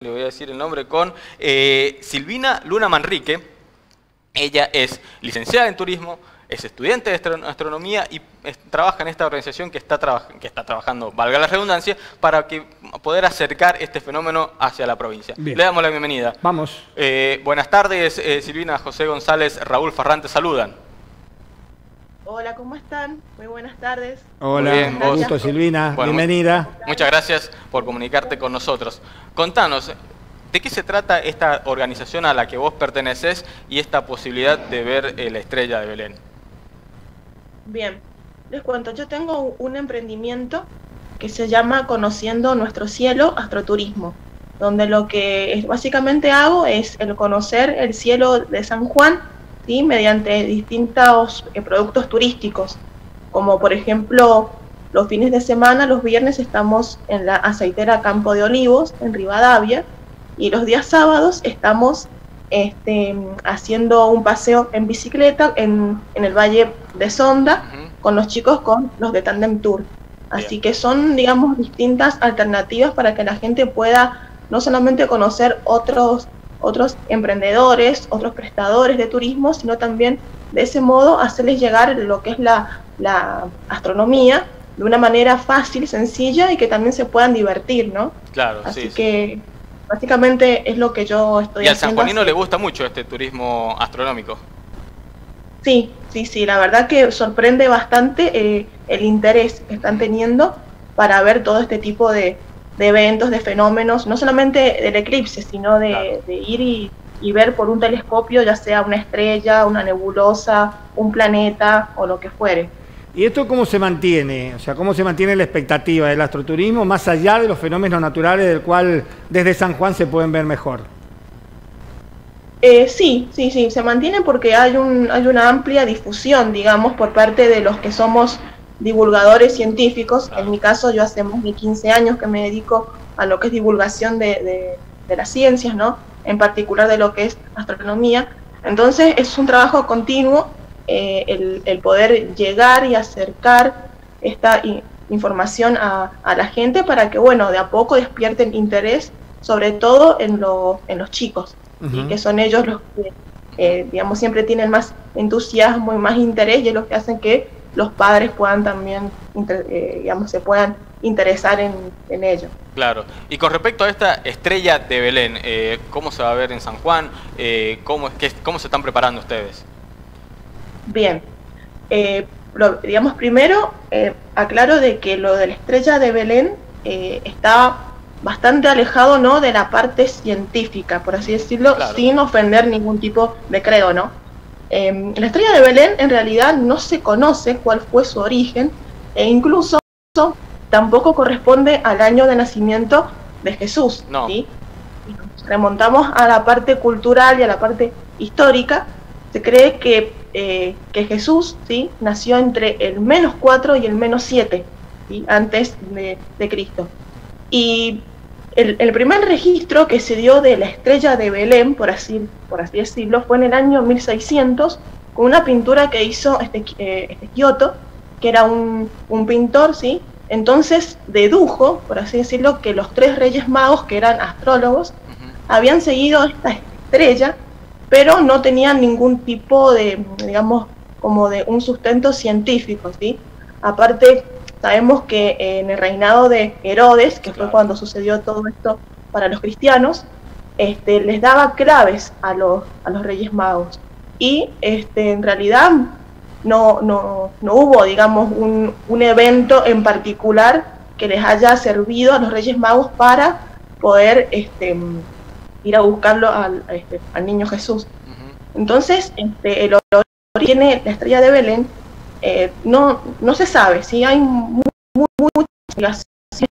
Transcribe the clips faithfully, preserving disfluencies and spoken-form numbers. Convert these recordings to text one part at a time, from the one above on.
le voy a decir el nombre, con eh, Silvina Luna Manrique. Ella es licenciada en turismo, es estudiante de astronomía y es, trabaja en esta organización que está, que está trabajando, valga la redundancia, para que, poder acercar este fenómeno hacia la provincia. Bien. Le damos la bienvenida. Vamos. Eh, buenas tardes, eh, Silvina, José González, Raúl Farrán te saludan. Hola, ¿cómo están? Muy buenas tardes. Hola, Muy bien, un gusto, Silvina. Bueno, bienvenida. Muchas gracias por comunicarte con nosotros. Contanos, ¿de qué se trata esta organización a la que vos pertenecés y esta posibilidad de ver eh, la estrella de Belén? Bien, les cuento, yo tengo un emprendimiento que se llama Conociendo Nuestro Cielo, Astroturismo, donde lo que básicamente hago es el conocer el cielo de San Juan, ¿sí? Mediante distintos eh, productos turísticos, como por ejemplo los fines de semana, los viernes estamos en la aceitera Campo de Olivos, en Rivadavia, y los días sábados estamos este, haciendo un paseo en bicicleta en, en el Valle de Sonda, uh-huh, con los chicos, con los de Tandem Tour. Así Bien. que son, digamos, distintas alternativas para que la gente pueda no solamente conocer otros, otros emprendedores, otros prestadores de turismo, sino también de ese modo hacerles llegar lo que es la, la astronomía de una manera fácil, sencilla y que también se puedan divertir, ¿no? Claro, Así sí, que... Sí. Básicamente es lo que yo estoy haciendo. ¿Y al sanjuanino le gusta mucho este turismo astronómico? Sí, sí, sí, la verdad que sorprende bastante eh, el interés que están teniendo para ver todo este tipo de, de eventos, de fenómenos, no solamente del eclipse, sino de, claro. de ir y, y ver por un telescopio, ya sea una estrella, una nebulosa, un planeta o lo que fuere. ¿Y esto cómo se mantiene? O sea, ¿cómo se mantiene la expectativa del astroturismo más allá de los fenómenos naturales del cual desde San Juan se pueden ver mejor? Eh, sí, sí, sí, se mantiene porque hay, un, hay una amplia difusión, digamos, por parte de los que somos divulgadores científicos. En mi caso, yo hace más de quince años que me dedico a lo que es divulgación de, de, de las ciencias, ¿no? En particular de lo que es astronomía. Entonces, es un trabajo continuo. Eh, el, el poder llegar y acercar esta i- información a, a la gente para que, bueno, de a poco despierten interés, sobre todo en, lo, en los chicos, uh-huh, ¿sí? Que son ellos los que, eh, digamos, siempre tienen más entusiasmo y más interés y es lo que hacen que los padres puedan también, inter, eh, digamos, se puedan interesar en, en ello. Claro. Y con respecto a esta estrella de Belén, eh, ¿cómo se va a ver en San Juan? Eh, ¿cómo, qué, ¿Cómo se están preparando ustedes? Bien, eh, lo, digamos primero, eh, aclaro de que lo de la estrella de Belén eh, está bastante alejado, ¿no?, de la parte científica, por así decirlo, claro, sin ofender ningún tipo de credo, ¿no? Eh, la estrella de Belén en realidad no se conoce cuál fue su origen e incluso tampoco corresponde al año de nacimiento de Jesús, no. ¿Sí? Si remontamos a la parte cultural y a la parte histórica, se cree que Eh, que Jesús, ¿sí?, nació entre el menos cuatro y el menos siete, ¿sí?, antes de, de Cristo. Y el, el primer registro que se dio de la estrella de Belén, por así, por así decirlo, fue en el año mil seiscientos, con una pintura que hizo este, eh, este Giotto, que era un, un pintor, ¿sí? Entonces dedujo, por así decirlo, que los tres reyes magos, que eran astrólogos, uh-huh, habían seguido esta estrella, pero no tenían ningún tipo de, digamos, como de un sustento científico, ¿sí? Aparte, sabemos que en el reinado de Herodes, que fue cuando sucedió todo esto para los cristianos, este, les daba claves a los, a los Reyes Magos. Y este, en realidad no, no, no hubo, digamos, un, un evento en particular que les haya servido a los Reyes Magos para poder... Este, ir a buscarlo al, este, al niño Jesús. Uh-huh. Entonces, este, el origen de la estrella de Belén eh, no, no se sabe, ¿sí? Hay muy, muy, muchas investigaciones,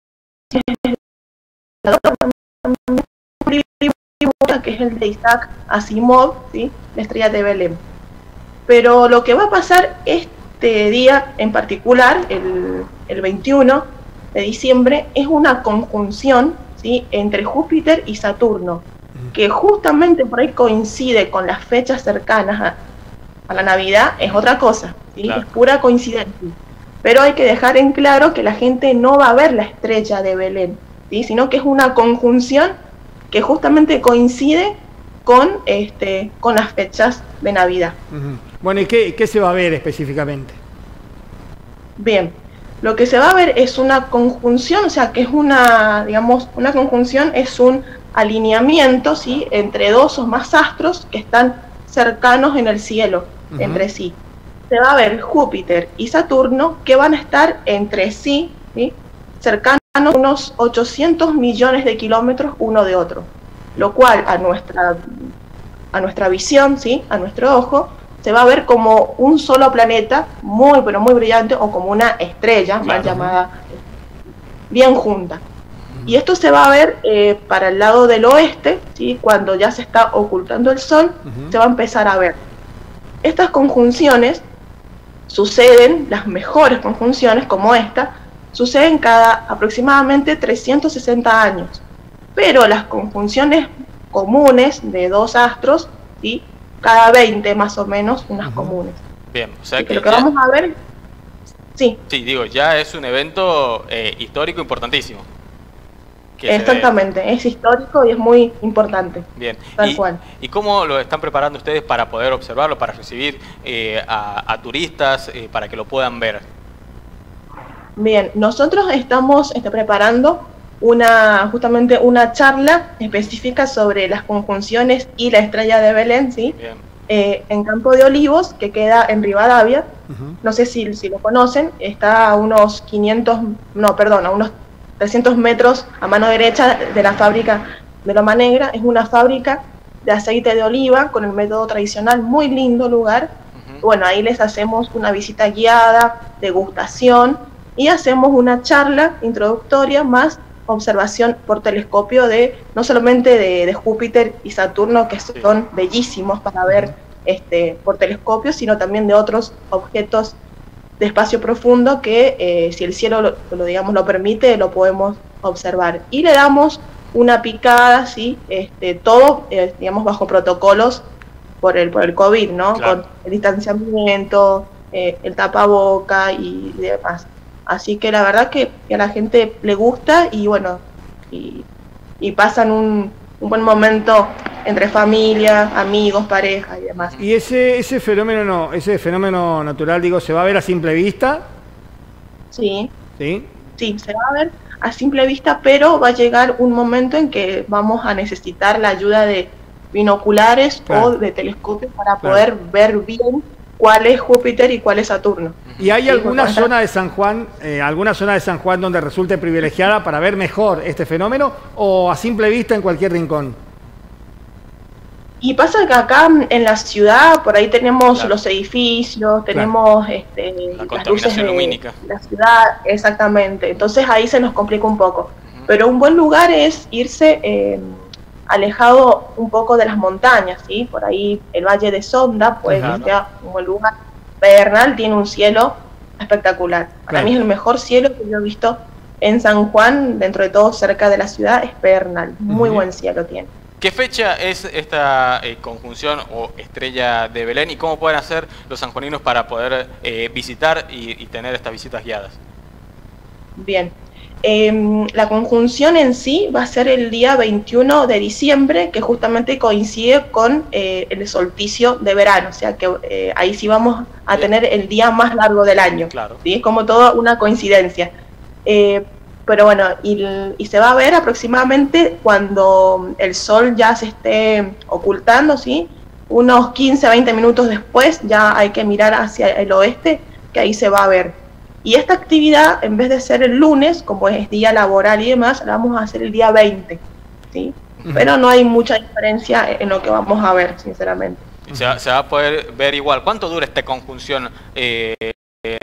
que es el de Isaac Asimov, ¿sí?, la estrella de Belén. Pero lo que va a pasar este día en particular, el, el veintiuno de diciembre, es una conjunción, ¿sí?, entre Júpiter y Saturno, que justamente por ahí coincide con las fechas cercanas a, a la Navidad, es otra cosa, ¿sí? Claro. Es pura coincidencia. Pero hay que dejar en claro que la gente no va a ver la estrella de Belén, ¿sí?, sino que es una conjunción que justamente coincide con, este, con las fechas de Navidad. Uh-huh. Bueno, ¿y qué, qué se va a ver específicamente? Bien, lo que se va a ver es una conjunción, o sea, que es una, digamos, una conjunción es un alineamiento, ¿sí?, entre dos o más astros que están cercanos en el cielo, uh-huh, entre sí. Se va a ver Júpiter y Saturno que van a estar entre sí, ¿sí?, cercanos a unos ochocientos millones de kilómetros uno de otro, lo cual a nuestra, a nuestra visión, ¿sí?, a nuestro ojo, se va a ver como un solo planeta muy, pero muy brillante, o como una estrella, claro, mal llamada, bien junta. Y esto se va a ver eh, para el lado del oeste, ¿sí?, cuando ya se está ocultando el sol, uh-huh, se va a empezar a ver. Estas conjunciones suceden, las mejores conjunciones como esta, suceden cada aproximadamente trescientos sesenta años. Pero las conjunciones comunes de dos astros, ¿sí?, cada veinte más o menos, unas uh-huh, comunes. Bien, o sea que, lo que ya... vamos a ver, sí. Sí, digo, ya es un evento eh, histórico importantísimo. Exactamente, es histórico y es muy importante. Bien, tal y, cual. ¿Y cómo lo están preparando ustedes para poder observarlo, para recibir eh, a, a turistas, eh, para que lo puedan ver? Bien, nosotros estamos este, preparando una, justamente una charla específica sobre las conjunciones y la estrella de Belén, ¿sí? Eh, en Campo de Olivos, que queda en Rivadavia. Uh-huh. No sé si, si lo conocen, está a unos quinientos, no, perdón, a unos trescientos metros a mano derecha de la fábrica de Loma Negra. Es una fábrica de aceite de oliva con el método tradicional, muy lindo lugar. Uh-huh. Bueno, ahí les hacemos una visita guiada, degustación, y hacemos una charla introductoria más observación por telescopio de no solamente de, de Júpiter y Saturno, que son bellísimos para ver este, por telescopio, sino también de otros objetos de espacio profundo que eh, si el cielo lo, lo, digamos, lo permite, lo podemos observar. Y le damos una picada, ¿sí? este, todo eh, digamos bajo protocolos por el, por el COVID, ¿no? Claro. Con el distanciamiento, eh, el tapaboca y, y demás. Así que la verdad que, que a la gente le gusta y bueno, y, y pasan un, un buen momento entre familia, amigos, pareja y demás. ¿Y ese, ese fenómeno no, ese fenómeno natural, digo, se va a ver a simple vista? Sí. ¿Sí? Sí, se va a ver a simple vista, pero va a llegar un momento en que vamos a necesitar la ayuda de binoculares, claro, o de telescopios para, claro, poder ver bien cuál es Júpiter y cuál es Saturno. ¿Y hay alguna zona de San Juan, eh, alguna zona de San Juan donde resulte privilegiada para ver mejor este fenómeno, o a simple vista en cualquier rincón? Y pasa que acá en la ciudad, por ahí tenemos, claro, los edificios, tenemos, claro, este, la las luces de lumínica. La ciudad, exactamente. Entonces ahí se nos complica un poco. Uh-huh. Pero un buen lugar es irse eh, alejado un poco de las montañas, ¿sí? Por ahí el Valle de Sonda, pues, uh-huh, que sea un buen lugar. Pedernal tiene un cielo espectacular. Para, claro, mí es el mejor cielo que yo he visto en San Juan, dentro de todo cerca de la ciudad, es Pedernal. Muy uh-huh, buen cielo tiene. ¿Qué fecha es esta eh, conjunción o estrella de Belén y cómo pueden hacer los sanjuaninos para poder eh, visitar y, y tener estas visitas guiadas? Bien, eh, la conjunción en sí va a ser el día veintiuno de diciembre, que justamente coincide con eh, el solsticio de verano, o sea que eh, ahí sí vamos a Bien. tener el día más largo del año. Claro. ¿Sí? Es como toda una coincidencia. Eh, Pero bueno, y, y se va a ver aproximadamente cuando el sol ya se esté ocultando, ¿sí? Unos quince a veinte minutos después ya hay que mirar hacia el oeste, que ahí se va a ver. Y esta actividad, en vez de ser el lunes, como es día laboral y demás, la vamos a hacer el día veinte, ¿sí? Uh-huh. Pero no hay mucha diferencia en lo que vamos a ver, sinceramente. Se va, se va a poder ver igual. ¿Cuánto dura esta conjunción? Eh, eh,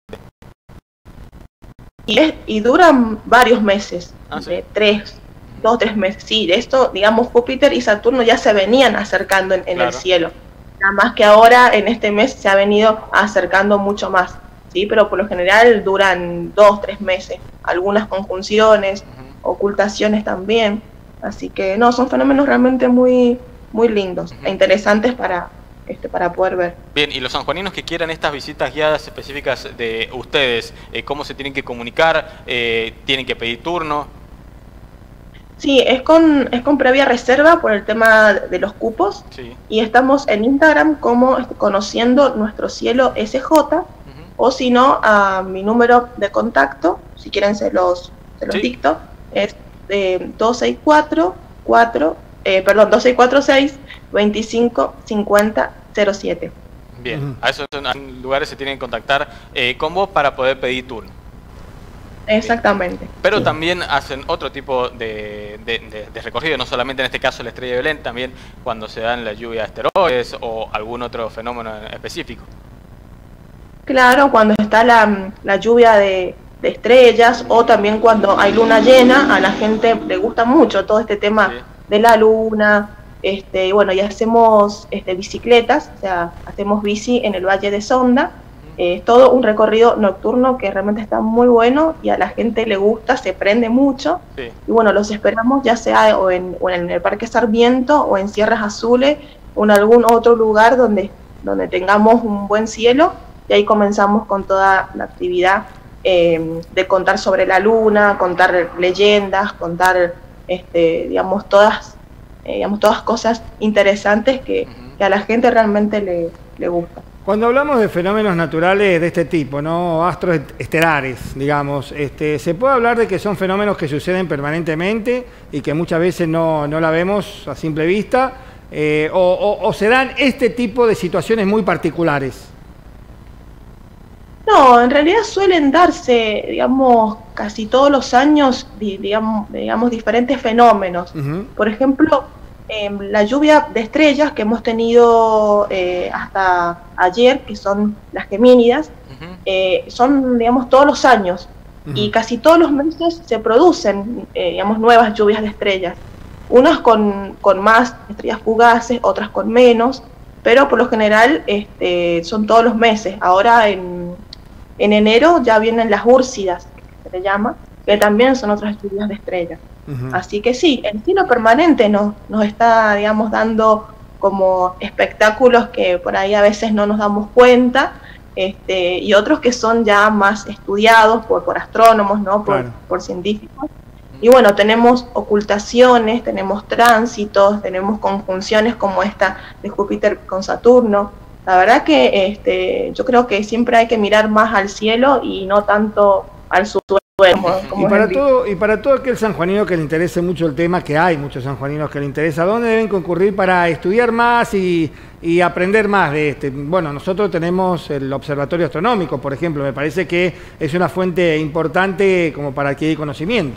Y, es, y duran varios meses, ah, ¿sí? de tres, dos, tres meses. Sí, de esto, digamos, Júpiter y Saturno ya se venían acercando en, en claro. el cielo. Nada más que ahora, en este mes, se ha venido acercando mucho más. Sí, pero por lo general duran dos, tres meses. Algunas conjunciones, uh-huh. ocultaciones también. Así que, no, son fenómenos realmente muy, muy lindos uh-huh. e interesantes para... Este, para poder ver. Bien, y los sanjuaninos que quieran estas visitas guiadas específicas de ustedes, eh, ¿cómo se tienen que comunicar? Eh, ¿Tienen que pedir turno? Sí, es con, es con previa reserva por el tema de los cupos. Sí. Y estamos en Instagram como este, Conociendo Nuestro Cielo S J, uh-huh. o si no, a mi número de contacto, si quieren se los, se los sí. dicto, es eh, dos seis cuatro, cuatro, eh, perdón, dos seis cuatro seis, veinticinco cincuenta cero siete. Bien, uh-huh. a esos lugares se tienen que contactar eh, con vos para poder pedir turno. Exactamente. Pero sí. también hacen otro tipo de, de, de, de recorrido, no solamente en este caso la Estrella de Belén, también cuando se dan la lluvia de asteroides o algún otro fenómeno específico. Claro, cuando está la, la lluvia de, de estrellas o también cuando hay luna llena, a la gente le gusta mucho todo este tema sí. de la luna. Este, bueno, y hacemos este, bicicletas, o sea, hacemos bici en el Valle de Sonda. Es eh, todo un recorrido nocturno que realmente está muy bueno y a la gente le gusta, se prende mucho. Sí. Y bueno, los esperamos ya sea o en, o en el Parque Sarmiento o en Sierras Azules o en algún otro lugar donde, donde tengamos un buen cielo. Y ahí comenzamos con toda la actividad eh, de contar sobre la luna, contar leyendas, contar, este, digamos, todas, eh, digamos, todas cosas interesantes que, uh-huh. que a la gente realmente le, le gusta. Cuando hablamos de fenómenos naturales de este tipo, ¿no? Astros estelares, digamos, este, ¿se puede hablar de que son fenómenos que suceden permanentemente y que muchas veces no, no la vemos a simple vista? Eh, o, o, ¿O se dan este tipo de situaciones muy particulares? No, en realidad suelen darse, digamos, casi todos los años, digamos, digamos diferentes fenómenos. Uh-huh. Por ejemplo, Eh, la lluvia de estrellas que hemos tenido eh, hasta ayer, que son las Gemínidas, uh-huh. eh, son, digamos, todos los años. Uh-huh. Y casi todos los meses se producen, eh, digamos, nuevas lluvias de estrellas. Unas con, con más estrellas fugaces, otras con menos, pero por lo general este, son todos los meses. Ahora en, en enero ya vienen las Úrsidas, que se le llama, que también son otras lluvias de estrellas. Uh-huh. Así que sí, el cielo permanente nos, nos está, digamos, dando como espectáculos que por ahí a veces no nos damos cuenta, este, y otros que son ya más estudiados por, por astrónomos, ¿no? Por, claro. por científicos. Y bueno, tenemos ocultaciones, tenemos tránsitos, tenemos conjunciones como esta de Júpiter con Saturno. La verdad que este, yo creo que siempre hay que mirar más al cielo y no tanto al subsuelo. Como, como y, para todo, y para todo aquel sanjuanino que le interese mucho el tema, que hay muchos sanjuaninos que le interesa, ¿dónde deben concurrir para estudiar más y, y aprender más de este? Bueno, nosotros tenemos el Observatorio Astronómico, por ejemplo, me parece que es una fuente importante como para adquirir conocimiento.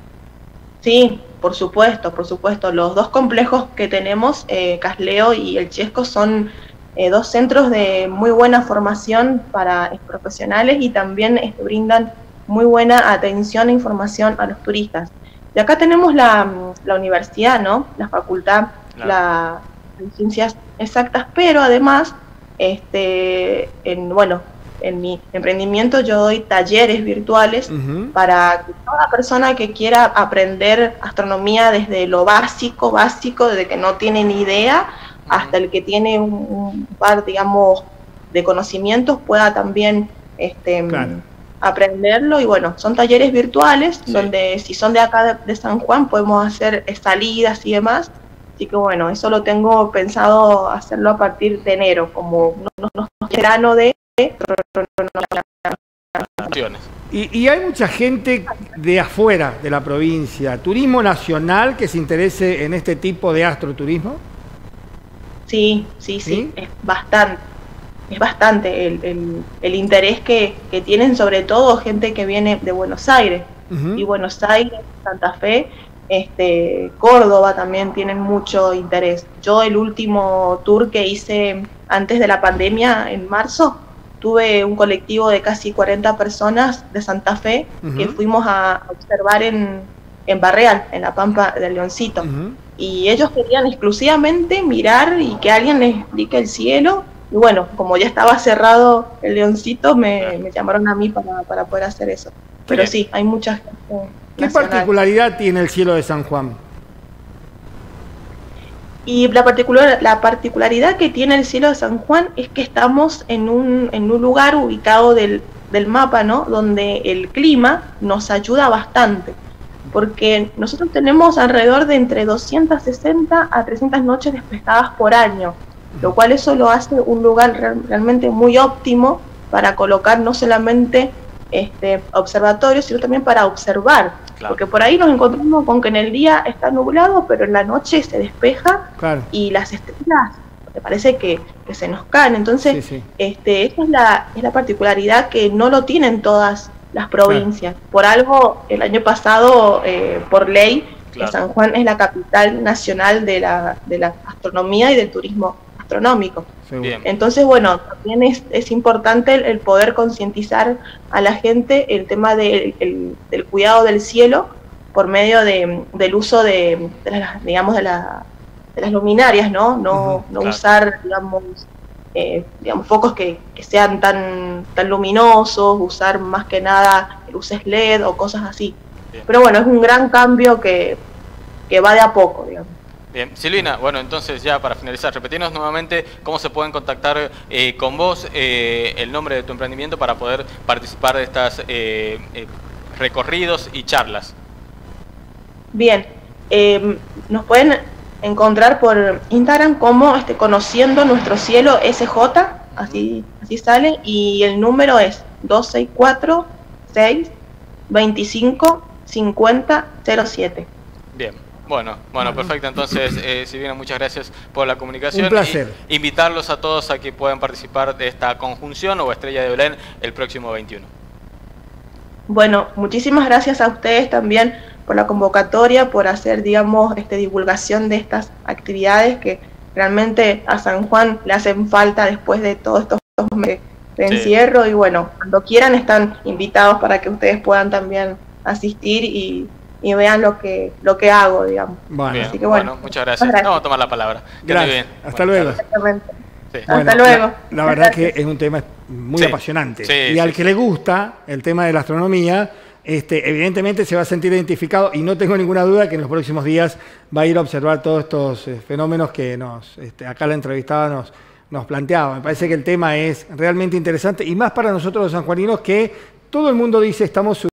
Sí, por supuesto, por supuesto. Los dos complejos que tenemos, eh, Casleo y el Chesco, son eh, dos centros de muy buena formación para eh, profesionales y también eh, brindan muy buena atención e información a los turistas. Y acá tenemos la, la universidad, ¿no? La facultad, claro. la, de ciencias exactas, pero además, este, en, bueno, en mi emprendimiento yo doy talleres virtuales uh-huh. para que toda persona que quiera aprender astronomía desde lo básico, básico, desde que no tiene ni idea, uh-huh. hasta el que tiene un, un par, digamos, de conocimientos, pueda también este, claro. aprenderlo. Y bueno, son talleres virtuales, sí. donde si son de acá de, de San Juan podemos hacer salidas y demás. Así que bueno, eso lo tengo pensado hacerlo a partir de enero, como no, no, no verano de... Y, y hay mucha gente de afuera de la provincia, turismo nacional que se interese en este tipo de astroturismo. Sí, sí, sí, ¿sí? Es bastante, es bastante el, el, el interés que, que tienen, sobre todo gente que viene de Buenos Aires, uh-huh. y Buenos Aires, Santa Fe, este, Córdoba también tienen mucho interés. Yo el último tour que hice antes de la pandemia, en marzo, tuve un colectivo de casi cuarenta personas de Santa Fe, uh-huh. que fuimos a observar en, en Barreal, en la Pampa del Leoncito. Uh-huh. Y ellos querían exclusivamente mirar y que alguien les explique el cielo. Y bueno, como ya estaba cerrado el Leoncito, me, me llamaron a mí para, para poder hacer eso. Pero sí, hay mucha gente. ¿Qué nacional. Particularidad tiene el cielo de San Juan? Y la, particular, la particularidad que tiene el cielo de San Juan es que estamos en un, en un lugar ubicado del, del mapa, ¿no? Donde el clima nos ayuda bastante. porque nosotros tenemos alrededor de entre doscientas sesenta a trescientas noches despejadas por año, lo cual eso lo hace un lugar real, realmente muy óptimo para colocar no solamente este, observatorios, sino también para observar, claro. Porque por ahí nos encontramos con que en el día está nublado, pero en la noche se despeja, claro. Y las estrellas, me parece que, que se nos caen, entonces sí, sí. Este, esa es la, es la particularidad que no lo tienen todas las provincias. Claro. Por algo, el año pasado, eh, por ley, claro. San Juan es la capital nacional de la, de la astronomía y del turismo astronómico. Bien. Entonces, bueno, también es, es importante el, el poder concientizar a la gente el tema de, el, del cuidado del cielo por medio de, del uso de, de las, digamos, de, la, de las luminarias, ¿no? No, uh-huh, no claro. usar, digamos, eh, digamos, focos que, que sean tan, tan luminosos, usar más que nada luces L E D o cosas así. Bien. Pero bueno, es un gran cambio que, que va de a poco, digamos. Bien, Silvina, bueno, entonces ya para finalizar, repetirnos nuevamente cómo se pueden contactar eh, con vos, eh, el nombre de tu emprendimiento para poder participar de estas eh, eh, recorridos y charlas. Bien, eh, nos pueden encontrar por Instagram como este, Conociendo Nuestro Cielo S J, así, así sale, y el número es dos seis cuatro, seis, veinticinco, cincuenta, cero siete. Bien. Bueno, bueno, perfecto. Entonces, eh, Silvina, muchas gracias por la comunicación. Un placer. Y invitarlos a todos a que puedan participar de esta conjunción o Estrella de Belén el próximo veintiuno. Bueno, muchísimas gracias a ustedes también por la convocatoria, por hacer, digamos, este, divulgación de estas actividades que realmente a San Juan le hacen falta después de todos estos meses de encierro. Sí. Y bueno, cuando quieran están invitados para que ustedes puedan también asistir y... y vean lo que lo que hago, digamos. Bueno, bien, así que bueno, bueno muchas gracias. gracias. No, vamos a tomar la palabra. Gracias. Bien. Hasta luego. Sí. Hasta bueno, luego. La, la verdad que es un tema muy sí. apasionante. Sí, y sí, al que sí. le gusta el tema de la astronomía, este, evidentemente se va a sentir identificado y no tengo ninguna duda que en los próximos días va a ir a observar todos estos eh, fenómenos que nos este, acá la entrevistada nos, nos planteaba. Me parece que el tema es realmente interesante y más para nosotros los sanjuaninos que todo el mundo dice estamos